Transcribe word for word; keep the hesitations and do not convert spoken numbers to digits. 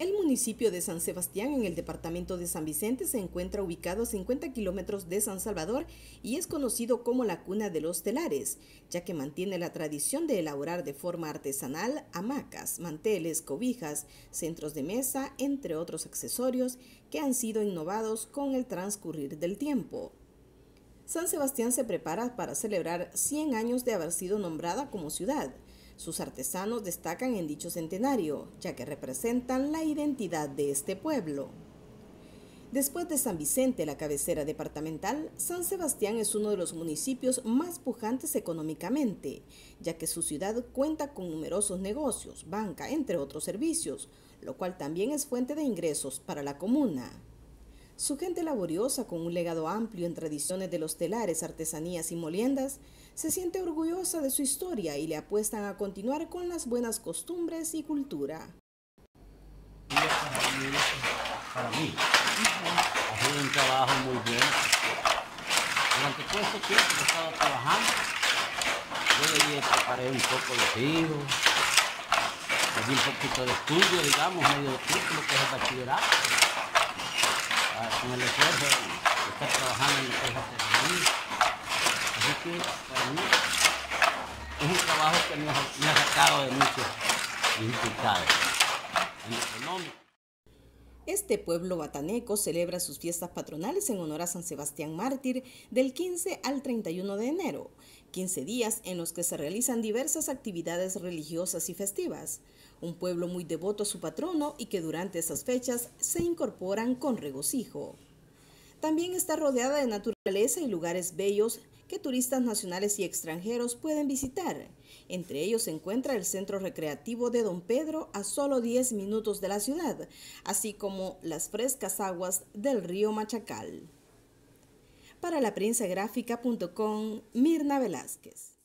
El municipio de San Sebastián, en el departamento de San Vicente, se encuentra ubicado a cincuenta kilómetros de San Salvador y es conocido como la cuna de los telares, ya que mantiene la tradición de elaborar de forma artesanal hamacas, manteles, cobijas, centros de mesa, entre otros accesorios que han sido innovados con el transcurrir del tiempo. San Sebastián se prepara para celebrar cien años de haber sido nombrada como ciudad. Sus artesanos destacan en dicho centenario, ya que representan la identidad de este pueblo. Después de San Vicente, la cabecera departamental, San Sebastián es uno de los municipios más pujantes económicamente, ya que su ciudad cuenta con numerosos negocios, banca, entre otros servicios, lo cual también es fuente de ingresos para la comuna. Su gente laboriosa, con un legado amplio en tradiciones de los telares, artesanías y moliendas, se siente orgullosa de su historia y le apuestan a continuar con las buenas costumbres y cultura. Para mí, ha sido un trabajo muy bueno. Durante todo este tiempo que he estado trabajando, yo de ahí preparé un poco de tiro, le di un poquito de estudio, digamos, medio de título, que es el bachillerato. Con el esfuerzo de estar trabajando en lo que es artesanía. Así que para mí es un trabajo que me ha, me ha sacado de muchas dificultades en lo económico. Este pueblo bataneco celebra sus fiestas patronales en honor a San Sebastián Mártir del quince al treinta y uno de enero, quince días en los que se realizan diversas actividades religiosas y festivas. Un pueblo muy devoto a su patrono y que durante esas fechas se incorporan con regocijo. También está rodeada de naturaleza y lugares bellos que turistas nacionales y extranjeros pueden visitar. Entre ellos se encuentra el centro recreativo de Don Pedro, a solo diez minutos de la ciudad, así como las frescas aguas del río Machacal. Para la prensa gráfica punto com, Mirna Velázquez.